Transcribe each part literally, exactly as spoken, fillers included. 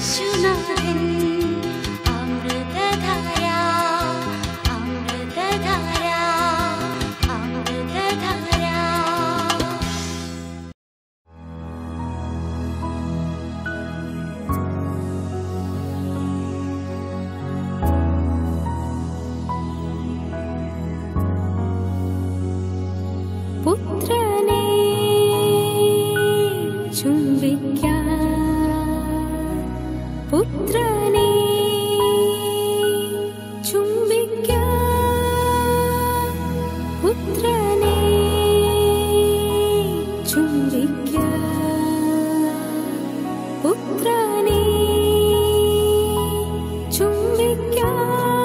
യേശുനാഥൻ അമൃതധാര അമൃതധാര അമൃതധാര. പുത്രനെ ചുംബിക്കാൻ പുത്രനെ ചുംബിക്കാൻ പുത്രനെ ചുംബിക്കാൻ പുത്രനെ ചുംബിക്കാൻ.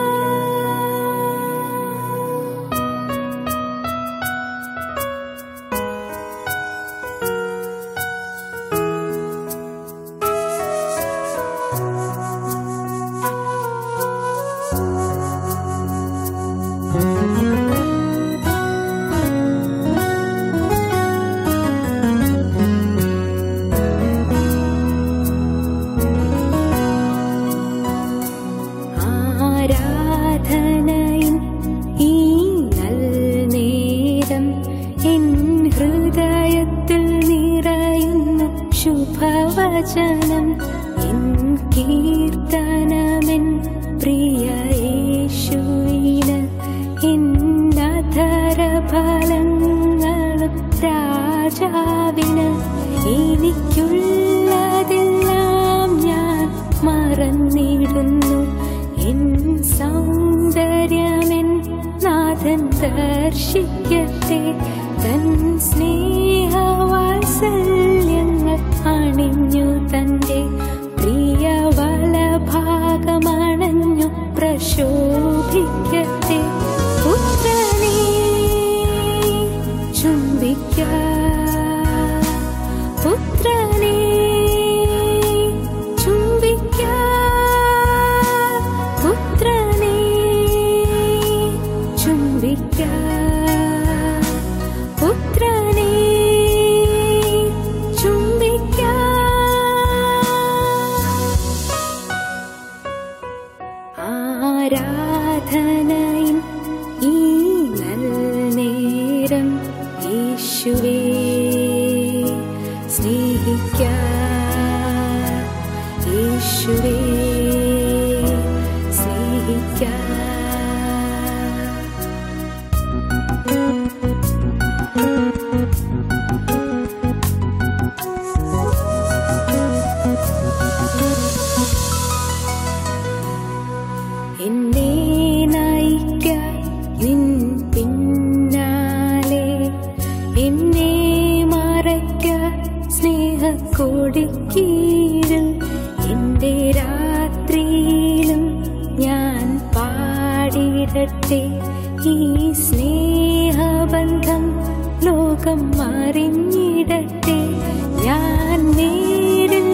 ആരാധനയിൻ ഈ നൽനേരം എൻ ഹൃദയത്തിൽ നിറയുന്ന ശുഭവചനം എൻ കീർത്തനമെൻ പ്രിയ യേശുവിന് എന്നധരഫലങ്ങളും രാജാവിന്. എനിക്കുള്ളതെല്ലാം ഞാൻ മറന്നിടുന്നു എൻ സൗന്ദര്യമെൻ നാഥൻ ദർശിക്കട്ടെ. തൻ സ്നേഹവാത്സല്യങ്ങൾ അണിഞ്ഞു തന്റെ പ്രിയ വലഭാഗമണഞ്ഞു പ്രശോഭിക്കട്ടെ. പുത്രനെ ചുംബിക്കാൻ പുത്രനെ ചുംബിക്കാൻ പുത്രനെ ചുംബിക്കാൻ പുത്രനെ ചുംബിക്കാൻ. ആരാധനയിൻ ഈ നൽനേരം യേശുവേ സ്നേഹിക്കാൻ യേശുവേ സ്നേഹിക്കാൻ. എന്നെ നയിക്കാൻ നിൻ പിന്നാലെ എന്നെ മറയ്ക്കാൻ സ്നേഹക്കൊടിക്കീഴിൽ എന്റെ രാത്രിയിലും ഞാൻ പാടിടട്ടെ ഈ സ്നേഹബന്ധം ലോകം അറിഞ്ഞിടട്ടെ. ഞാൻ നേരിൽ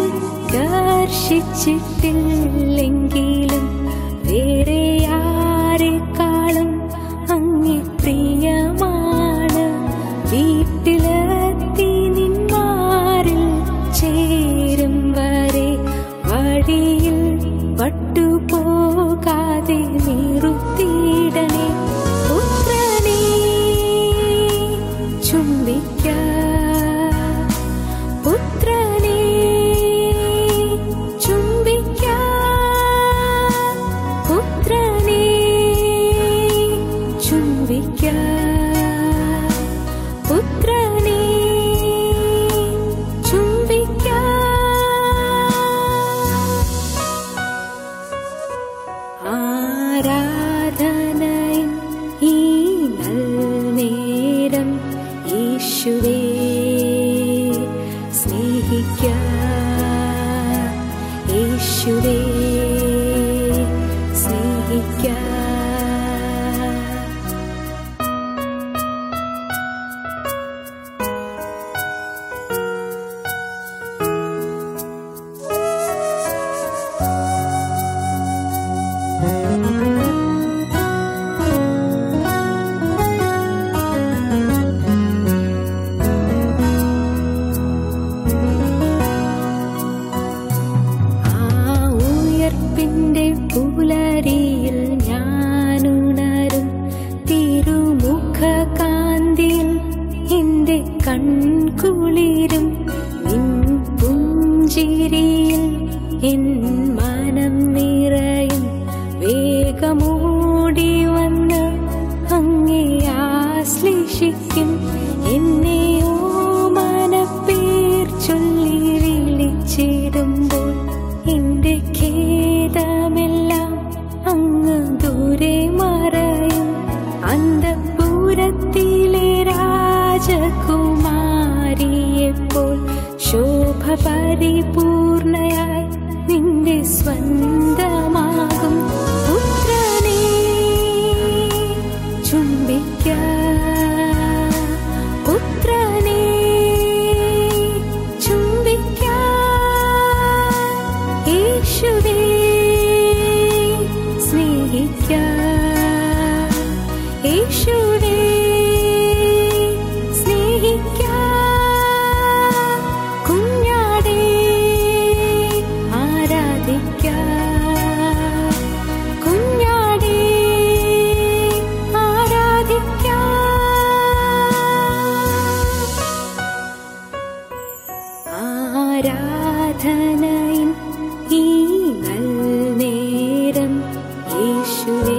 ദർശിച്ചിട്ടില്ലെങ്കിലും വേറെ ആരെക്കാളും അങ്ങേ പ്രിയമാണ്. വീട്ടിലെത്തി നിന്മാരിൽ ചേരും വരെ വഴിയിൽ പട്ടുപോകാതെ നിർത്തിയിടണേ. പുത്രനെ ചുംബിക്കാൻ പുത്രനെ ചുംബിക്കാൻ പുത്രനെ ചുംബിക്കാൻ പുത്രനെ ചുംബിക്കാൻ. ആരാധനയിൻ ഈ നൽനേരം യേശുവേ സ്നേഹിക്കാൻ യേശുവേ സ്നേഹിക്കാൻ. എൻ മനം നിറയും വേഗമോടി വന്ന് അങ്ങേ ആശ്ലേഷിക്കും. എന്നെ ഓമനപ്പേർ ചൊല്ലി വിളിച്ചിടുമ്പോൾ എന്റെ ഖേദമെല്ലാം അങ്ങ് ദൂരെ മറയും. അന്തഃപുരത്തിലെ രാജകുമാരിയെപ്പോൾ ശോഭ പരിപൂർണയായി നിന്റെ സ്വന്തമാകും. പുത്രനെ ചുംബിക്കാം, പുത്രനെ ചുംബിക്കാം, യേശുവേ സ്നേഹിക്കാം, യേശുവേ സ്നേഹിക്കാം, കുഞ്ഞാടേ ആരാധിക്കാം, കുഞ്ഞാടേ ആരാധിക്കാം. ആരാധനയിൻ ഈ നേരം യേശുവേ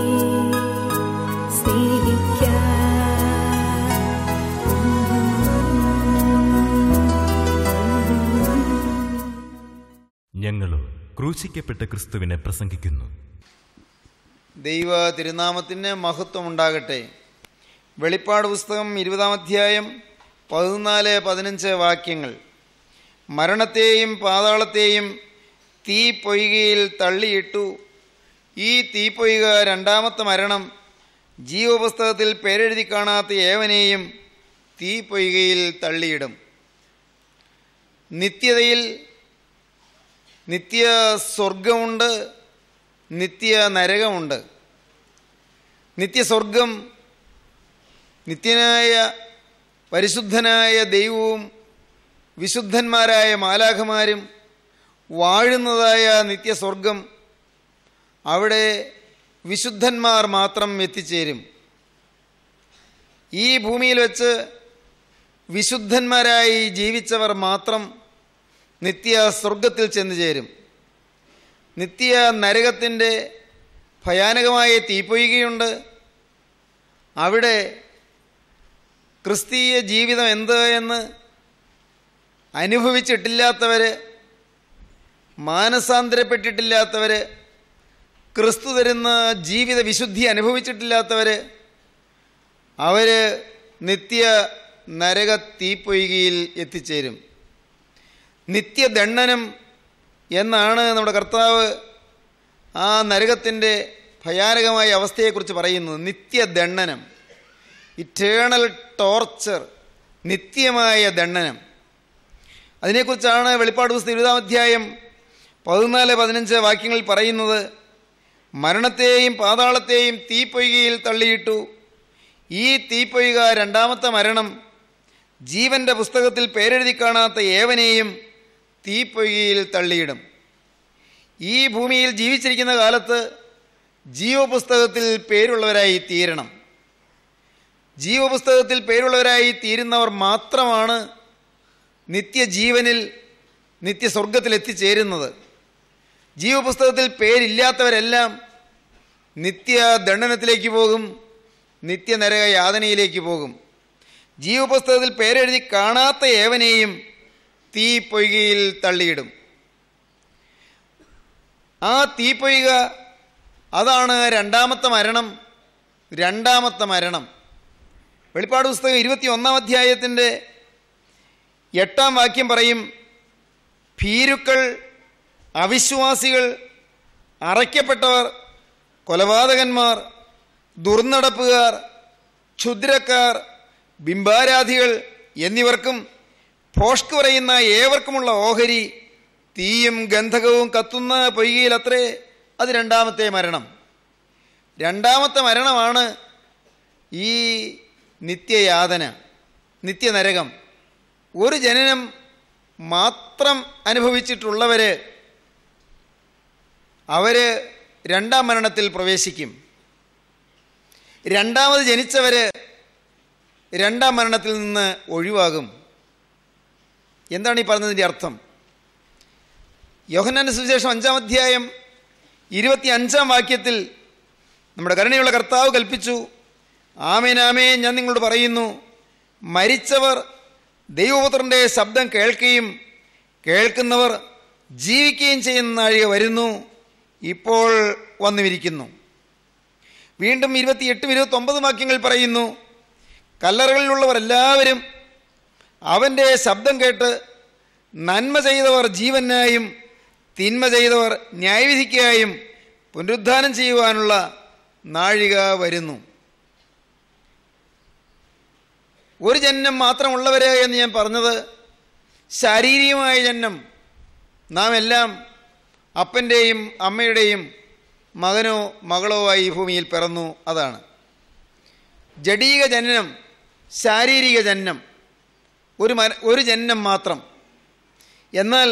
ഞങ്ങളോ ക്രൂശിക്കപ്പെട്ട ക്രിസ്തുവിനെ പ്രസംഗിക്കുന്നു. ദൈവ തിരുനാമത്തിന് മഹത്വമുണ്ടാകട്ടെ. വെളിപ്പാട് പുസ്തകം ഇരുപതാം അധ്യായം പതിനാല് പതിനഞ്ച് വാക്യങ്ങൾ. മരണത്തെയും പാതാളത്തെയും തീ പൊയ്കയിൽ തള്ളിയിട്ടു. ഈ തീപ്പൊയ്ക രണ്ടാമത്തെ മരണം. ജീവപുസ്തകത്തിൽ പേരെഴുതി കാണാത്ത ഏവനെയും തീ പൊയ്കയിൽ തള്ളിയിടും. നിത്യതയിൽ നിത്യ സ്വർഗമുണ്ട്, നിത്യ നരകമുണ്ട്. നിത്യസ്വർഗം നിത്യനായ പരിശുദ്ധനായ ദൈവവും വിശുദ്ധന്മാരായ മാലാഖമാരും വാഴുന്നതായ നിത്യസ്വർഗം. അവിടെ വിശുദ്ധന്മാർ മാത്രം എത്തിച്ചേരും. ഈ ഭൂമിയിൽ വെച്ച് വിശുദ്ധന്മാരായി ജീവിച്ചവർ മാത്രം നിത്യ സ്വർഗത്തിൽ ചെന്നു ചേരും. നിത്യ നരകത്തിൻ്റെ ഭയാനകമായ തീപ്പൊയ്കയുണ്ട്. അവിടെ ക്രിസ്തീയ ജീവിതം എന്ത് എന്ന് അനുഭവിച്ചിട്ടില്ലാത്തവർ, മാനസാന്തരപ്പെട്ടിട്ടില്ലാത്തവർ, ക്രിസ്തു തരുന്ന ജീവിത വിശുദ്ധി അനുഭവിച്ചിട്ടില്ലാത്തവർ, അവർ നിത്യ നരക തീപ്പൊയ്കയിൽ എത്തിച്ചേരും. നിത്യദണ്ഡനം എന്നാണ് നമ്മുടെ കർത്താവ് ആ നരകത്തിൻ്റെ ഭയാനകമായ അവസ്ഥയെക്കുറിച്ച് പറയുന്നത്. നിത്യദണ്ഡനം, ഇറ്റേണൽ ടോർച്ചർ, നിത്യമായ ദണ്ഡനം. അതിനെക്കുറിച്ചാണ് വെളിപ്പാട് പുസ്തകം ഇരുപതാം അധ്യായം പതിനാല് പതിനഞ്ച് വാക്യങ്ങളിൽ പറയുന്നത്. മരണത്തെയും പാതാളത്തെയും തീപ്പൊയ്കയിൽ തള്ളിയിട്ടു. ഈ തീപ്പൊയ്ക രണ്ടാമത്തെ മരണം. ജീവൻ്റെ പുസ്തകത്തിൽ പേരെഴുതി കാണാത്ത ഏവനെയും തീപ്പൊയ്കയിൽ തള്ളിയിടും. ഈ ഭൂമിയിൽ ജീവിച്ചിരിക്കുന്ന കാലത്ത് ജീവപുസ്തകത്തിൽ പേരുള്ളവരായി തീരണം. ജീവപുസ്തകത്തിൽ പേരുള്ളവരായി തീരുന്നവർ മാത്രമാണ് നിത്യജീവനിൽ നിത്യസ്വർഗത്തിൽ എത്തിച്ചേരുന്നത്. ജീവപുസ്തകത്തിൽ പേരില്ലാത്തവരെല്ലാം നിത്യദണ്ഡനത്തിലേക്ക് പോകും, നിത്യനരക യാതനയിലേക്ക് പോകും. ജീവപുസ്തകത്തിൽ പേരെഴുതി കാണാത്ത ഏവനെയും തീ പൊയ്കയിൽ തള്ളിയിടും. ആ തീപ്പൊയ്ക അതാണ് രണ്ടാമത്തെ മരണം. രണ്ടാമത്തെ മരണം വെളിപ്പാട് പുസ്തകം ഇരുപത്തി ഒന്നാം അധ്യായത്തിൻ്റെ എട്ടാം വാക്യം പറയും, ഭീരുക്കൾ, അവിശ്വാസികൾ, അറയ്ക്കപ്പെട്ടവർ, കൊലപാതകന്മാർ, ദുർനടപ്പുകാർ, ക്ഷുദ്രക്കാർ, ബിംബാരാധികൾ എന്നിവർക്കും ഭോഷ്ക് പറയുന്ന ഏവർക്കുമുള്ള ഓഹരി തീയും ഗന്ധകവും കത്തുന്ന പൊയ്കയിലത്രേ. അത് രണ്ടാമത്തെ മരണം. രണ്ടാമത്തെ മരണമാണ് ഈ നിത്യയാതന, നിത്യനരകം. ഒരു ജനനം മാത്രം അനുഭവിച്ചിട്ടുള്ളവർ അവർ രണ്ടാം മരണത്തിൽ പ്രവേശിക്കും. രണ്ടാമത് ജനിച്ചവർ രണ്ടാം മരണത്തിൽ നിന്ന് ഒഴിവാകും. എന്താണ് ഈ പറഞ്ഞതിൻ്റെ അർത്ഥം? യോഹന്നാന്റെ സുവിശേഷം അഞ്ചാം അധ്യായം ഇരുപത്തി അഞ്ചാം വാക്യത്തിൽ നമ്മുടെ കരുണയുള്ള കർത്താവ് കൽപ്പിച്ചു, ആമേൻ ആമേൻ ഞാൻ നിങ്ങളോട് പറയുന്നു, മരിച്ചവർ ദൈവപുത്രൻ്റെ ശബ്ദം കേൾക്കുകയും കേൾക്കുന്നവർ ജീവിക്കുകയും ചെയ്യുന്ന നാഴിക വരുന്നു, ഇപ്പോൾ വന്നുമിരിക്കുന്നു. വീണ്ടും ഇരുപത്തിയെട്ടും ഇരുപത്തൊമ്പതും വാക്യങ്ങൾ പറയുന്നു, കല്ലറകളിലുള്ളവർ എല്ലാവരും അവൻ്റെ ശബ്ദം കേട്ട് നന്മ ചെയ്തവർ ജീവനായും തിന്മ ചെയ്തവർ ന്യായവിധിക്കായും പുനരുദ്ധാനം ചെയ്യുവാനുള്ള നാഴിക വരുന്നു. ഒരു ജനനം മാത്രമുള്ളവര് എന്ന് ഞാൻ പറഞ്ഞത് ശാരീരികമായ ജനനം. നാം എല്ലാം അപ്പൻ്റെയും അമ്മയുടെയും മകനോ മകളോ ആയി ഈ ഭൂമിയിൽ പിറന്നു. അതാണ് ജഡീക ജനനം, ശാരീരിക ജനനം, ഒരു മന ഒരു ജനനം മാത്രം. എന്നാൽ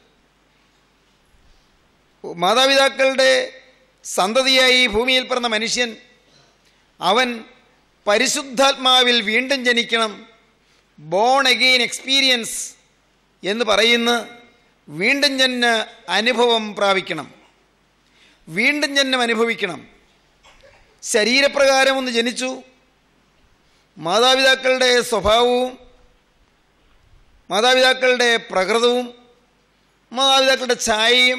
മാതാപിതാക്കളുടെ സന്തതിയായി ഈ ഭൂമിയിൽ പിറന്ന മനുഷ്യൻ, അവൻ പരിശുദ്ധാത്മാവിൽ വീണ്ടും ജനിക്കണം. ബോൺ അഗെയിൻ എക്സ്പീരിയൻസ് എന്ന് പറയുന്ന വീണ്ടും ജന്മ അനുഭവം പ്രാപിക്കണം, വീണ്ടും ജന്മം അനുഭവിക്കണം. ശരീരപ്രകാരം ഒന്ന് ജനിച്ചു, മാതാപിതാക്കളുടെ സ്വഭാവവും മാതാപിതാക്കളുടെ പ്രകൃതവും മാതാപിതാക്കളുടെ ഛായയും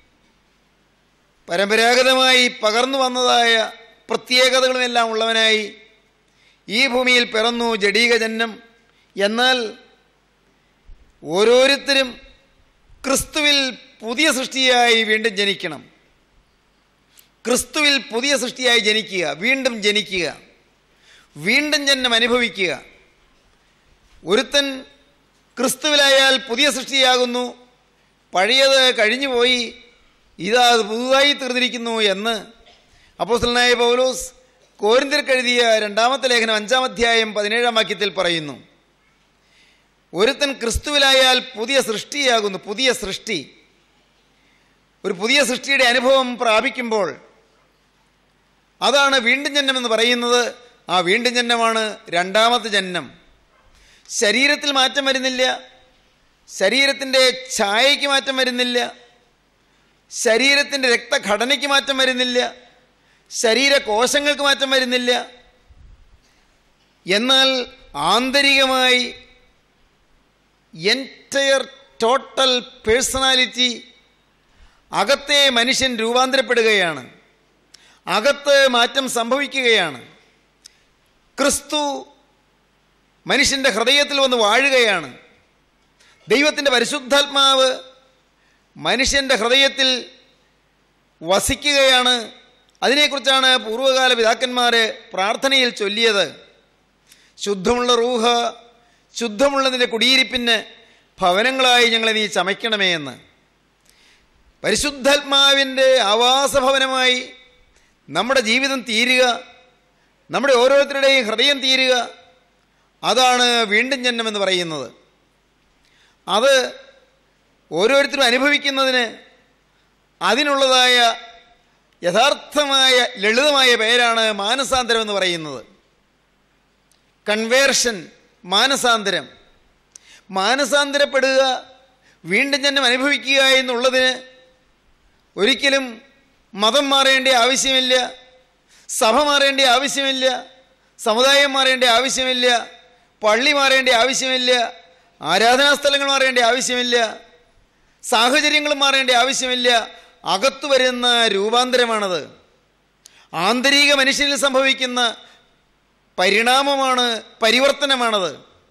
പരമ്പരാഗതമായി പകർന്നു വന്നതായ പ്രത്യേകതകളുമെല്ലാം ഉള്ളവനായി ഈ ഭൂമിയിൽ പിറന്നു, ജഡീക ജന്മം. എന്നാൽ ഓരോരുത്തരും ക്രിസ്തുവിൽ പുതിയ സൃഷ്ടിയായി വീണ്ടും ജനിക്കണം. ക്രിസ്തുവിൽ പുതിയ സൃഷ്ടിയായി ജനിക്കുക, വീണ്ടും ജനിക്കുക, വീണ്ടും ജന്മം അനുഭവിക്കുക. ഒരുത്തൻ ക്രിസ്തുവിലായാൽ പുതിയ സൃഷ്ടിയാകുന്നു, പഴയത് കഴിഞ്ഞുപോയി, ഇതാ അത് പുതുതായി തീർന്നിരിക്കുന്നു എന്ന് അപ്പോസ്തലനായ പൗലോസ് കോരിന്ത്യർക്കെഴുതിയ രണ്ടാമത്തെ ലേഖനം അഞ്ചാം അധ്യായം പതിനേഴാം വാക്യത്തിൽ പറയുന്നു. ഒരുത്തൻ ക്രിസ്തുവിലായാൽ പുതിയ സൃഷ്ടിയാകുന്നു, പുതിയ സൃഷ്ടി. ഒരു പുതിയ സൃഷ്ടിയുടെ അനുഭവം പ്രാപിക്കുമ്പോൾ അതാണ് വീണ്ടും ജന്മം എന്ന് പറയുന്നത്. ആ വീണ്ടും ജന്മമാണ് രണ്ടാമത്തെ ജന്മം. ശരീരത്തിൽ മാറ്റം വരുന്നില്ല, ശരീരത്തിൻ്റെ ഛായയ്ക്ക് മാറ്റം വരുന്നില്ല, ശരീരത്തിൻ്റെ രക്തഘടനയ്ക്ക് മാറ്റം വരുന്നില്ല, ശരീരകോശങ്ങൾക്ക് മാറ്റം വരുന്നില്ല. എന്നാൽ ആന്തരികമായി എൻറ്റയർ ടോട്ടൽ പേഴ്സണാലിറ്റി, അകത്തെ മനുഷ്യൻ രൂപാന്തരപ്പെടുകയാണ്, അകത്ത് മാറ്റം സംഭവിക്കുകയാണ്. ക്രിസ്തു മനുഷ്യൻ്റെ ഹൃദയത്തിൽ വന്ന് വാഴുകയാണ്. ദൈവത്തിൻ്റെ പരിശുദ്ധാത്മാവ് മനുഷ്യൻ്റെ ഹൃദയത്തിൽ വസിക്കുകയാണ്. അതിനെക്കുറിച്ചാണ് പൂർവ്വകാല പിതാക്കന്മാർ പ്രാർത്ഥനയിൽ ചൊല്ലിയത്. ശുദ്ധമുള്ള റൂഹ, ശുദ്ധമുള്ളതിൻ്റെ കുടിയിരിപ്പിന് ഭവനങ്ങളായി ഞങ്ങളെ നീ ചമയ്ക്കണമേ എന്ന്. പരിശുദ്ധാത്മാവിൻ്റെ ആവാസഭവനമായി നമ്മുടെ ജീവിതം തീരുക, നമ്മുടെ ഓരോരുത്തരുടെയും ഹൃദയം തീരുക, അതാണ് വീണ്ടും ജന്മം എന്ന് പറയുന്നത്. അത് ഓരോരുത്തരും അനുഭവിക്കുന്നതിന് അതിനുള്ളതായ യഥാർത്ഥമായ ലളിതമായ പേരാണ് മാനസാന്തരം എന്ന് പറയുന്നത്. കൺവേർഷൻ, മാനസാന്തരം. മാനസാന്തരപ്പെടുക, വീണ്ടും ജന്മം അനുഭവിക്കുക എന്നുള്ളതിന് ഒരിക്കലും മതം മാറേണ്ട ആവശ്യമില്ല, സഭ മാറേണ്ട ആവശ്യമില്ല, സമുദായം മാറേണ്ട ആവശ്യമില്ല, പള്ളി മാറേണ്ട ആവശ്യമില്ല, ആരാധനാസ്ഥലങ്ങൾ മാറേണ്ട ആവശ്യമില്ല, സാഹചര്യങ്ങൾ മാറേണ്ട ആവശ്യമില്ല. അകത്തു വരുന്ന രൂപാന്തരമാണത്. ആന്തരിക മനുഷ്യനിൽ സംഭവിക്കുന്ന പരിണാമമാണ്, പരിവർത്തനമാണത്.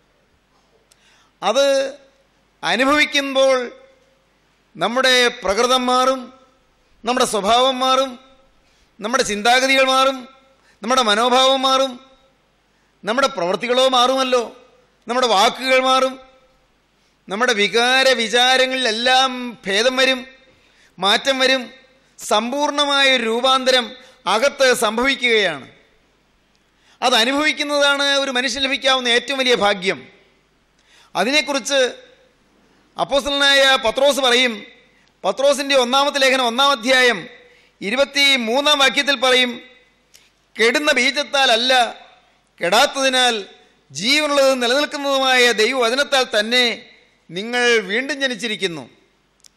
അത് അനുഭവിക്കുമ്പോൾ നമ്മുടെ പ്രകൃതം മാറും, നമ്മുടെ സ്വഭാവം മാറും, നമ്മുടെ ചിന്താഗതികൾ മാറും, നമ്മുടെ മനോഭാവം മാറും, നമ്മുടെ പ്രവൃത്തികളോ മാറുമല്ലോ, നമ്മുടെ വാക്കുകൾ മാറും, നമ്മുടെ വികാര വിചാരങ്ങളിലെല്ലാം ഭേദം വരും, മാറ്റം വരും. സമ്പൂർണമായ രൂപാന്തരം അകത്ത് സംഭവിക്കുകയാണ്. അത് അനുഭവിക്കുന്നതാണ് ഒരു മനുഷ്യന് ലഭിക്കാവുന്ന ഏറ്റവും വലിയ ഭാഗ്യം. അതിനെക്കുറിച്ച് അപ്പോസ്തലനായ പത്രോസ് പറയും. പത്രോസിൻ്റെ ഒന്നാമത്തെ ലേഖനം ഒന്നാം അധ്യായം ഇരുപത്തി മൂന്നാം വാക്യത്തിൽ പറയും, കെടുന്ന ബീജത്താൽ അല്ല, കെടാത്തതിനാൽ ജീവനുള്ളതും നിലനിൽക്കുന്നതുമായ ദൈവവചനത്താൽ തന്നെ നിങ്ങൾ വീണ്ടും ജനിച്ചിരിക്കുന്നു.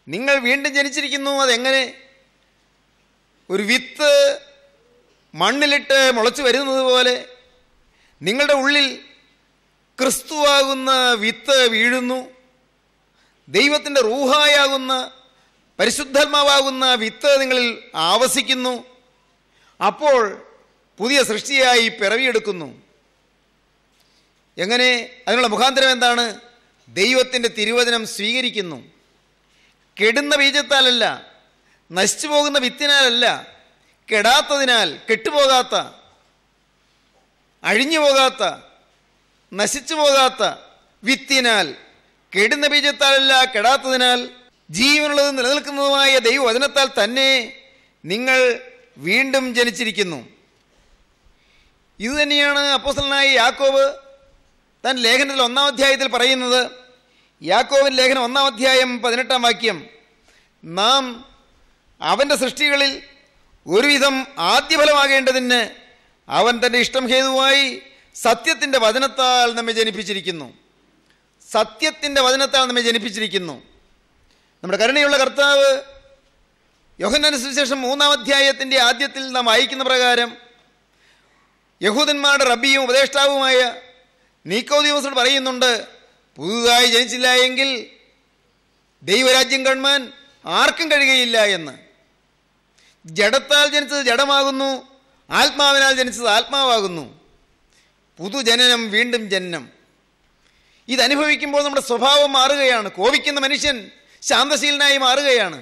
നിങ്ങൾ വീണ്ടും ജനിച്ചിരിക്കുന്നു. അതെങ്ങനെ? ഒരു വിത്ത് മണ്ണിലിട്ട് മുളച്ചു വരുന്നത് പോലെ നിങ്ങളുടെ ഉള്ളിൽ ക്രിസ്തുവാകുന്ന വിത്ത് വീഴുന്നു. ദൈവത്തിൻ്റെ റൂഹായാകുന്ന പരിശുദ്ധാത്മാവാകുന്ന വിത്ത് നിങ്ങളിൽ ആവസിക്കുന്നു. അപ്പോൾ പുതിയ സൃഷ്ടിയായി പിറവിയെടുക്കുന്നു. എങ്ങനെ? അതിനുള്ള മുഖാന്തരം എന്താണ്? ദൈവത്തിൻ്റെ തിരുവചനം സ്വീകരിക്കുന്നു. കെടുന്ന ബീജത്താലല്ല, നശിച്ചു പോകുന്ന വിത്തിനാലല്ല, കെടാത്തതിനാൽ, കെട്ടുപോകാത്ത, അഴിഞ്ഞു പോകാത്ത, നശിച്ചു പോകാത്ത വിത്തിനാൽ, കെടുന്ന ബീജത്താലല്ല, കെടാത്തതിനാൽ, ജീവനുള്ളത് നിലനിൽക്കുന്നതുമായ ദൈവവചനത്താൽ തന്നെ നിങ്ങൾ വീണ്ടും ജനിച്ചിരിക്കുന്നു. ഇതുതന്നെയാണ് അപ്പോസ്തലനായ യാക്കോബ് തൻ്റെ ലേഖനത്തിൽ ഒന്നാം അധ്യായത്തിൽ പറയുന്നത്. യാക്കോബിൻ ലേഖനം ഒന്നാം അധ്യായം പതിനെട്ടാം വാക്യം, നാം അവൻ്റെ സൃഷ്ടികളിൽ ഒരുവിധം ആദ്യഫലമാകേണ്ടതിന് അവൻ തൻ്റെ ഇഷ്ടം ഹേതുവായി സത്യത്തിൻ്റെ വചനത്താൽ നമ്മെ ജനിപ്പിച്ചിരിക്കുന്നു. സത്യത്തിൻ്റെ വചനത്താൽ നമ്മെ ജനിപ്പിച്ചിരിക്കുന്നു. നമ്മുടെ കരുണയുള്ള കർത്താവ് യോഹന്നാന്റെ സുവിശേഷം മൂന്നാം അധ്യായത്തിൻ്റെ ആദ്യത്തിൽ നാം വായിക്കുന്ന പ്രകാരം യഹൂദന്മാരുടെ റബ്ബിയും ഉപദേഷ്ടാവുമായ നീക്കോദീമോസിനോട് പറയുന്നുണ്ട്, പുതുതായി ജനിച്ചില്ല എങ്കിൽ ദൈവരാജ്യം കാണുവാൻ ആർക്കും കഴിയുകയില്ല എന്ന്. ജഡത്താൽ ജനിച്ചത് ജഡമാകുന്നു, ആത്മാവിനാൽ ജനിച്ചത് ആത്മാവാകുന്നു. പുതുജനനം, വീണ്ടും ജനനം. ഇതനുഭവിക്കുമ്പോൾ നമ്മുടെ സ്വഭാവം മാറുകയാണ്. കോപിക്കുന്ന മനുഷ്യൻ ശാന്തശീലനായി മാറുകയാണ്.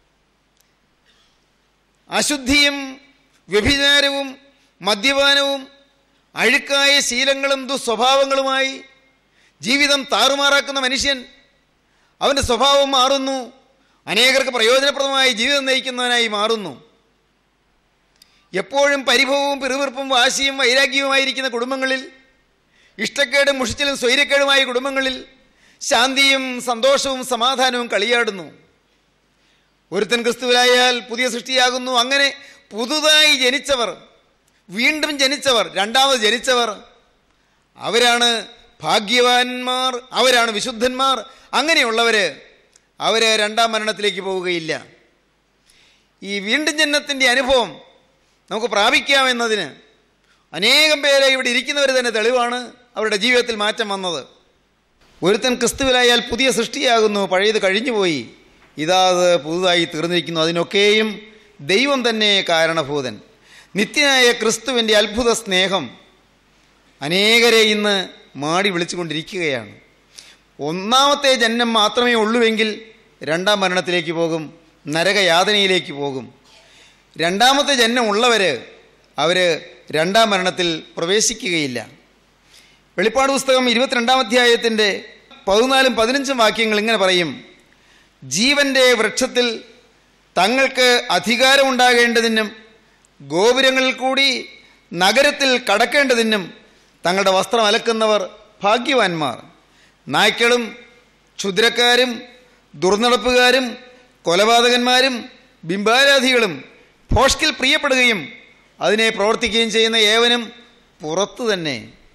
അശുദ്ധിയും വ്യഭിചാരവും മദ്യപാനവും അഴുക്കായ ശീലങ്ങളും ദുസ്വഭാവങ്ങളുമായി ജീവിതം താറുമാറാക്കുന്ന മനുഷ്യൻ, അവൻ്റെ സ്വഭാവം മാറുന്നു. അനേകർക്ക് പ്രയോജനപ്രദമായി ജീവിതം നയിക്കുന്നവനായി മാറുന്നു. എപ്പോഴും പരിഭവവും പിറുപിറുപ്പും വാശിയും വൈരാഗ്യവുമായിരിക്കുന്ന കുടുംബങ്ങളിൽ, ഇഷ്ടക്കേടും മുഷിച്ചിലും സ്വൈര്യക്കേടുമായ കുടുംബങ്ങളിൽ ശാന്തിയും സന്തോഷവും സമാധാനവും കളിയാടുന്നു. ഒരുത്തൻ ക്രിസ്തുവിലായാൽ പുതിയ സൃഷ്ടിയാകുന്നു. അങ്ങനെ പുതുതായി ജനിച്ചവർ, വീണ്ടും ജനിച്ചവർ, രണ്ടാമത് ജനിച്ചവർ, അവരാണ് ഭാഗ്യവാന്മാർ, അവരാണ് വിശുദ്ധന്മാർ. അങ്ങനെയുള്ളവർ അവർ രണ്ടാം മരണത്തിലേക്ക് പോവുകയില്ല. ഈ വീണ്ടും ജനനത്തിൻ്റെ അനുഭവം നമുക്ക് പ്രാപിക്കാമെന്നതിന് അനേകം പേരെ ഇവിടെ ഇരിക്കുന്നവർ തന്നെ തെളിവാണ് അവരുടെ ജീവിതത്തിൽ മാറ്റം വന്നത്. ഒരുത്തൻ ക്രിസ്തുവിലായാൽ പുതിയ സൃഷ്ടിയാകുന്നു, പഴയത് കഴിഞ്ഞുപോയി, ഇതാ അത് പുതുതായി തീർന്നിരിക്കുന്നു. അതിനൊക്കെയും ദൈവം തന്നെ കാരണഭൂതൻ. നിത്യനായ ക്രിസ്തുവിൻ്റെ അത്ഭുത സ്നേഹം അനേകരെ ഇന്ന് മാടി വിളിച്ചുകൊണ്ടിരിക്കുകയാണ്. ഒന്നാമത്തെ ജന്മം മാത്രമേ ഉള്ളുവെങ്കിൽ രണ്ടാം മരണത്തിലേക്ക് പോകും, നരകയാതനയിലേക്ക് പോകും. രണ്ടാമത്തെ ജന്മം ഉള്ളവർ അവർ രണ്ടാം മരണത്തിൽ പ്രവേശിക്കുകയില്ല. വെളിപ്പാട് പുസ്തകം ഇരുപത്തിരണ്ടാം അധ്യായത്തിൻ്റെ പതിനാലും പതിനഞ്ചും വാക്യങ്ങൾ ഇങ്ങനെ പറയും, ജീവൻ്റെ വൃക്ഷത്തിൽ തങ്ങൾക്ക് അധികാരമുണ്ടാകേണ്ടതിനും ഗോപുരങ്ങളിൽ കൂടി നഗരത്തിൽ കടക്കേണ്ടതിനും തങ്ങളുടെ വസ്ത്രം അലക്കുന്നവർ ഭാഗ്യവാന്മാർ. നായ്ക്കളും ക്ഷുദ്രക്കാരും ദുർനടപ്പുകാരും കൊലപാതകന്മാരും ബിംബാരാധികളും ഭോഷ്കിൽ പ്രിയപ്പെടുകയും അതിനെ പ്രവർത്തിക്കുകയും ചെയ്യുന്ന ഏവനും പുറത്തു തന്നെ.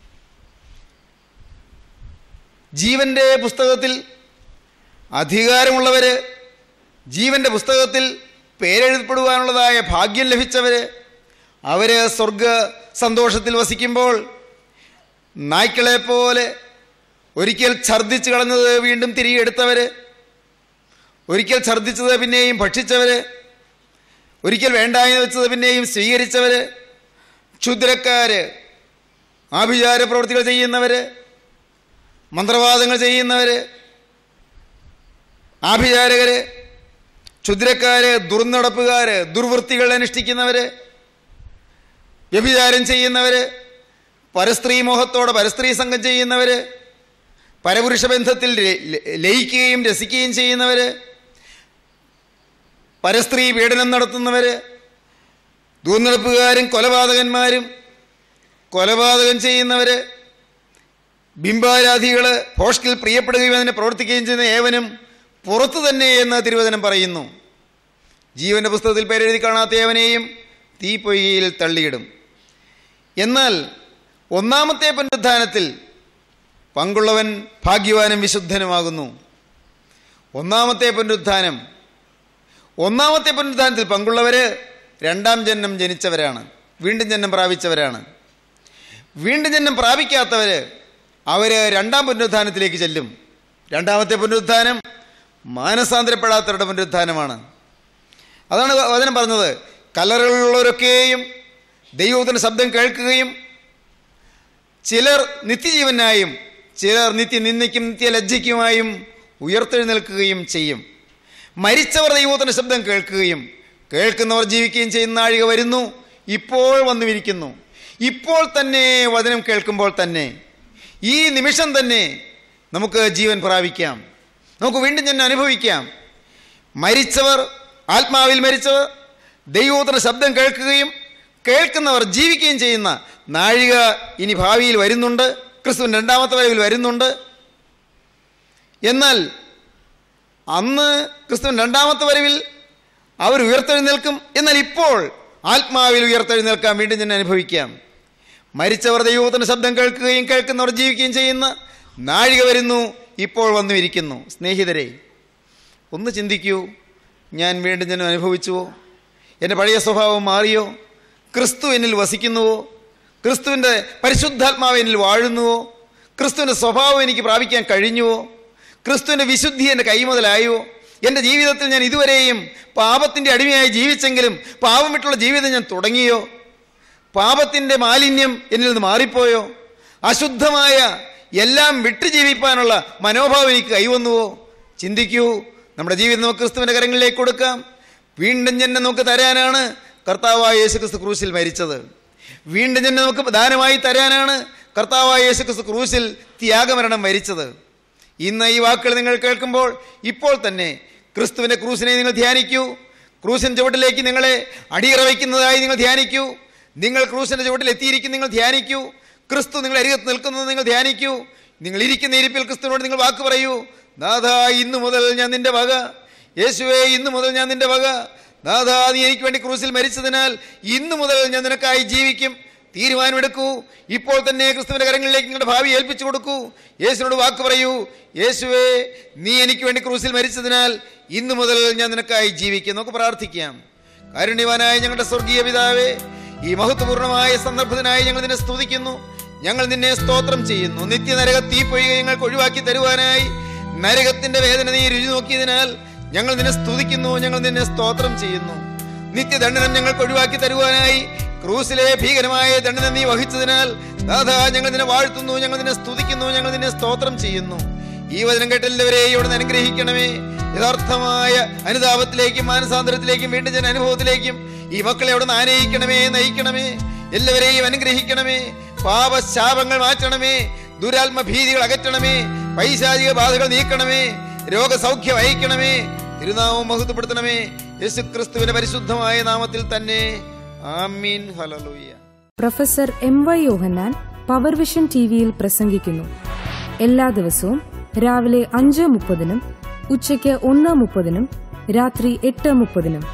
ജീവൻ്റെ പുസ്തകത്തിൽ അധികാരമുള്ളവർ, ജീവൻ്റെ പുസ്തകത്തിൽ പേരെഴുതപ്പെടുവാനുള്ളതായ ഭാഗ്യം ലഭിച്ചവർ, അവർ സ്വർഗ സന്തോഷത്തിൽ വസിക്കുമ്പോൾ നായ്ക്കളെപ്പോലെ ഒരിക്കൽ ഛർദ്ദിച്ച് കളഞ്ഞത് വീണ്ടും തിരികെ എടുത്തവർ, ഒരിക്കൽ ഛർദ്ദിച്ചത് പിന്നെയും ഭക്ഷിച്ചവർ, ഒരിക്കൽ വേണ്ടായെന്ന് വെച്ചത് പിന്നെയും സ്വീകരിച്ചവർ, ക്ഷുദ്രക്കാർ, ആഭിചാര പ്രവൃത്തികൾ ചെയ്യുന്നവർ, മന്ത്രവാദങ്ങൾ ചെയ്യുന്നവർ, ആഭിചാരകർ, ക്ഷുദ്രക്കാർ, ദുർനടപ്പുകാർ, ദുർവൃത്തികൾ അനുഷ്ഠിക്കുന്നവർ, വ്യഭിചാരം ചെയ്യുന്നവർ, പരസ്ത്രീ മോഹത്തോടെ പരസ്ത്രീ സംഘം ചെയ്യുന്നവർ, പരപുരുഷ ബന്ധത്തിൽ ലയിക്കുകയും രസിക്കുകയും ചെയ്യുന്നവർ, പരസ്ത്രീ പീഡനം നടത്തുന്നവർ, ദുർനടപ്പുകാരും കൊലപാതകന്മാരും, കൊലപാതകം ചെയ്യുന്നവർ, ബിംബാരാധികൾ, ഭോഷ്കിൽ പ്രിയപ്പെടുകയും അതിനെ പ്രവർത്തിക്കുകയും ചെയ്യുന്ന ഏവനും പുറത്തു തന്നെ എന്ന് തിരുവചനം പറയുന്നു. ജീവൻ്റെ പുസ്തകത്തിൽ പേരെഴുതി കാണാത്ത ഏവനെയും തീപ്പൊയ്കയിൽ തള്ളിയിടും. എന്നാൽ ഒന്നാമത്തെ പുനരുത്ഥാനത്തിൽ പങ്കുള്ളവൻ ഭാഗ്യവാനും വിശുദ്ധനുമാകുന്നു. ഒന്നാമത്തെ പുനരുത്ഥാനം ഒന്നാമത്തെ പുനരുത്ഥാനത്തിൽ പങ്കുള്ളവർ രണ്ടാം ജന്മം ജനിച്ചവരാണ്, വീണ്ടും ജന്മം പ്രാപിച്ചവരാണ്. വീണ്ടും ജന്മം പ്രാപിക്കാത്തവർ അവർ രണ്ടാം പുനരുത്ഥാനത്തിലേക്ക് ചെല്ലും. രണ്ടാമത്തെ പുനരുത്ഥാനം മാനസാന്തരപ്പെടാത്തവരുടെ പുനരുത്ഥാനമാണ്. അതാണ് വചനം പറഞ്ഞത്, കല്ലറകളിലുള്ളവരൊക്കെയും ദൈവത്തിൻ്റെ ശബ്ദം കേൾക്കുകയും ചിലർ നിത്യജീവനായും ചിലർ നിത്യനിന്ദയ്ക്കും നിത്യലജ്ജയ്ക്കുമായും ഉയർത്തെഴുന്നേൽക്കുകയും ചെയ്യും. മരിച്ചവർ ദൈവത്തിൻ്റെ ശബ്ദം കേൾക്കുകയും കേൾക്കുന്നവർ ജീവിക്കുകയും ചെയ്യുന്ന നാഴിക വരുന്നു, ഇപ്പോൾ വന്നുമിരിക്കുന്നു. ഇപ്പോൾ തന്നെ വചനം കേൾക്കുമ്പോൾ തന്നെ, ഈ നിമിഷം തന്നെ നമുക്ക് ജീവൻ പ്രാപിക്കാം, നമുക്ക് വീണ്ടും തന്നെ അനുഭവിക്കാം. മരിച്ചവർ, ആത്മാവിൽ മരിച്ചവർ ദൈവത്തിൻ്റെ ശബ്ദം കേൾക്കുകയും കേൾക്കുന്നവർ ജീവിക്കുകയും ചെയ്യുന്ന നാഴിക ഇനി ഭാവിയിൽ വരുന്നുണ്ട്. ക്രിസ്തുവിൻ്റെ രണ്ടാമത്തെ വരവിൽ വരുന്നുണ്ട്. എന്നാൽ അന്ന് ക്രിസ്തുവിൻ്റെ രണ്ടാമത്തെ വരവിൽ അവർ ഉയർത്തെഴുന്നേൽക്കും. എന്നാൽ ഇപ്പോൾ ആത്മാവിൽ ഉയർത്തെഴുന്നേൽക്കാൻ വീണ്ടും തന്നെ അനുഭവിക്കാം. മരിച്ചവർ ദൈവത്തിൻ്റെ ശബ്ദം കേൾക്കുകയും കേൾക്കുന്നവർ ജീവിക്കുകയും ചെയ്യുന്ന നാഴിക വരുന്നു, ഇപ്പോൾ വന്നുമിരിക്കുന്നു. സ്നേഹിതരെ, ഒന്ന് ചിന്തിക്കൂ, ഞാൻ വീണ്ടും ജന്മം അനുഭവിച്ചുവോ? എൻ്റെ പഴയ സ്വഭാവം മാറിയോ? ക്രിസ്തു എന്നിൽ വസിക്കുന്നുവോ? ക്രിസ്തുവിൻ്റെ പരിശുദ്ധാത്മാവ് എന്നിൽ വാഴുന്നുവോ? ക്രിസ്തുവിൻ്റെ സ്വഭാവം എനിക്ക് പ്രാപിക്കാൻ കഴിഞ്ഞുവോ? ക്രിസ്തുവിൻ്റെ വിശുദ്ധി എൻ്റെ കൈമുതലായോ? എൻ്റെ ജീവിതത്തിൽ ഞാൻ ഇതുവരെയും പാപത്തിൻ്റെ അടിമയായി ജീവിച്ചെങ്കിലും പാപം വിട്ടുള്ള ജീവിതം ഞാൻ തുടങ്ങിയോ? പാപത്തിൻ്റെ മാലിന്യം എന്നിൽ നിന്ന് മാറിപ്പോയോ? അശുദ്ധമായ എല്ലാം വിട്ടു ജീവിക്കാനുള്ള മനോഭാവം എനിക്ക് കൈവന്നുവോ? ചിന്തിക്കൂ. നമ്മുടെ ജീവിതം നമുക്ക് ക്രിസ്തുവിൻ്റെ കരങ്ങളിലേക്ക് കൊടുക്കാം. വീണ്ടും ജന്മം നമുക്ക് തരാനാണ് കർത്താവായ യേശുക്രിസ്തു ക്രൂശിൽ മരിച്ചത്. വീണ്ടും ജന്മം നമുക്ക് ദാനമായി തരാനാണ് കർത്താവായ യേശുക്രിസ്തു ക്രൂശിൽ ത്യാഗമരണം വരിച്ചത്. ഇന്ന് ഈ വാക്കുകൾ നിങ്ങൾ കേൾക്കുമ്പോൾ ഇപ്പോൾ തന്നെ ക്രിസ്തുവിൻ്റെ ക്രൂശിനെ നിങ്ങൾ ധ്യാനിക്കൂ. ക്രൂശിൻ ചുവട്ടിലേക്ക് നിങ്ങളെ അടിയറ വയ്ക്കുന്നതായി നിങ്ങൾ ധ്യാനിക്കൂ. നിങ്ങൾ ക്രൂശിൻ്റെ ചുവട്ടിൽ എത്തിയിരിക്കും നിങ്ങൾ ധ്യാനിക്കൂ. ക്രിസ്തു നിങ്ങൾ അരികത്ത് നിൽക്കുന്നത് നിങ്ങൾ ധ്യാനിക്കൂ. നിങ്ങൾ ഇരിക്കുന്ന ഇരിപ്പിൽ ക്രിസ്തുവിനോട് നിങ്ങൾ വാക്ക് പറയൂ, നാഥാ ഇന്നു മുതൽ ഞാൻ നിൻ്റെ വക, യേശുവേ ഇന്നു മുതൽ ഞാൻ നിൻ്റെ വക, നാഥാ നീ എനിക്ക് വേണ്ടി ക്രൂശിൽ മരിച്ചതിനാൽ ഇന്നു മുതൽ ഞാൻ നിനക്കായി ജീവിക്കും. തീരുമാനമെടുക്കൂ. ഇപ്പോൾ തന്നെ ക്രിസ്തുവിൻ്റെ കരങ്ങളിലേക്ക് നിങ്ങളുടെ ഭാവി ഏൽപ്പിച്ചു കൊടുക്കൂ. യേശുവിനോട് വാക്ക് പറയൂ, യേശുവേ നീ എനിക്ക് വേണ്ടി ക്രൂശിൽ മരിച്ചതിനാൽ ഇന്നു മുതൽ ഞാൻ നിനക്കായി ജീവിക്കും. നമുക്ക് പ്രാർത്ഥിക്കാം. കാരുണ്യവാനായ ഞങ്ങളുടെ സ്വർഗീയ പിതാവേ, ഈ മഹത്വപൂർണ്ണമായ സന്ദർഭത്തിനായി ഞങ്ങൾ നിന്നെ സ്തുതിക്കുന്നു. ഞങ്ങൾ നിന്നെ സ്തോത്രം ചെയ്യുന്നു. നിത്യനരക തീപ്പൊയ്ക ഞങ്ങൾക്ക് ഒഴിവാക്കി തരുവാനായി നരകത്തിന്റെ വേദന നീ രുചി നോക്കിയതിനാൽ ഞങ്ങൾ നിന്നെ സ്തുതിക്കുന്നു. ഞങ്ങൾ നിന്നെ സ്തോത്രം ചെയ്യുന്നു. നിത്യദണ്ഡനം ഞങ്ങൾക്ക് ഒഴിവാക്കി തരുവാനായി ക്രൂസിലെ ഭീകരമായ ദണ്ഡനം നീ വഹിച്ചതിനാൽ ദാദാ ഞങ്ങൾ നിന്നെ വാഴ്ത്തുന്നു. ഞങ്ങൾ നിന്നെ സ്തുതിക്കുന്നു. ഞങ്ങൾ നിന്നെ സ്തോത്രം ചെയ്യുന്നു. ഈ വചനം കേട്ട എല്ലാവരെയും ഇവിടെ അനുഗ്രഹിക്കണമേ. യഥാർത്ഥമായ അനുതാപത്തിലേക്കും മാനസാന്തരത്തിലേക്കും വീണ്ടും ജന അനുഭവത്തിലേക്കും ഈ മക്കളെ അവിടെ നിന്ന് ആനയിക്കണമേ, നയിക്കണമേ. എല്ലാവരെയും അനുഗ്രഹിക്കണമേ. പാപശാപങ്ങൾ മാറ്റണമേ. ദുരാത്മ ഭീതികൾ അകറ്റണമേ. പൈശാചിക ബാധകൾ നീക്കണമേ. രോഗസൗഖ്യം അയക്കണമേ. തിരുനാമം മഹത്വപ്പെടുത്തണമേ. യേശുക്രിസ്തുവിന്റെ പരിശുദ്ധമായ നാമത്തിൽ തന്നെ. ആമീൻ. ഹല്ലേലൂയ. Professor M Y Yohannan power vision T വിയിൽ പ്രസംഗിക്കുന്നു. എല്ലാ ദിവസവും രാവിലെ അഞ്ച് മുപ്പതിനും ഉച്ചയ്ക്ക് ഒന്ന് മുപ്പതിനും രാത്രി എട്ട് മുപ്പതിനും.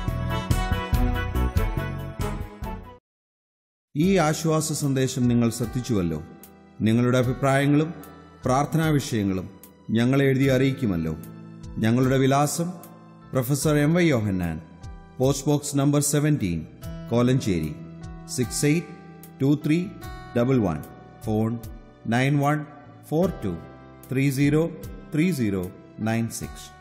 ഈ ആശ്വാസ സന്ദേശം നിങ്ങൾ ശ്രദ്ധിച്ചുവല്ലോ. നിങ്ങളുടെ അഭിപ്രായങ്ങളും പ്രാർത്ഥനാ വിഷയങ്ങളും ഞങ്ങളെ എഴുതി അറിയിക്കുമല്ലോ. ഞങ്ങളുടെ വിലാസം professor M Y Yohannan, post box number seventeen, Kolenchery six eight two three double one. Phone nine one four two three zero three zero nine six.